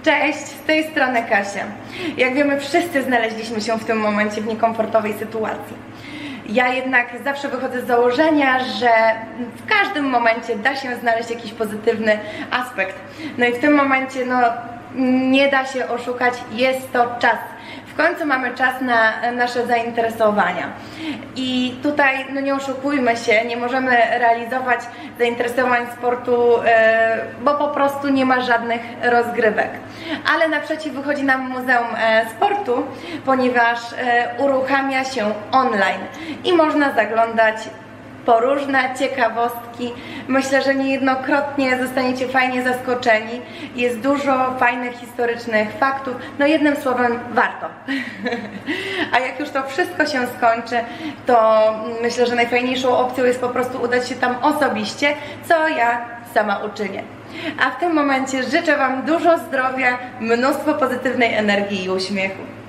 Cześć, z tej strony Kasia. Jak wiemy, wszyscy znaleźliśmy się w tym momencie w niekomfortowej sytuacji. Ja jednak zawsze wychodzę z założenia, że w każdym momencie da się znaleźć jakiś pozytywny aspekt. No i w tym momencie nie da się oszukać, jest to czas. W końcu mamy czas na nasze zainteresowania. I tutaj, nie oszukujmy się, nie możemy realizować zainteresowań sportu, bo po prostu nie ma żadnych rozgrywek. Ale naprzeciw wychodzi nam Muzeum Sportu, ponieważ uruchamia się online i można zaglądać po różne ciekawostki. Myślę, że niejednokrotnie zostaniecie fajnie zaskoczeni. Jest dużo fajnych, historycznych faktów. Jednym słowem, warto. A jak już to wszystko się skończy, to myślę, że najfajniejszą opcją jest po prostu udać się tam osobiście, co ja sama uczynię. A w tym momencie życzę Wam dużo zdrowia, mnóstwo pozytywnej energii i uśmiechu.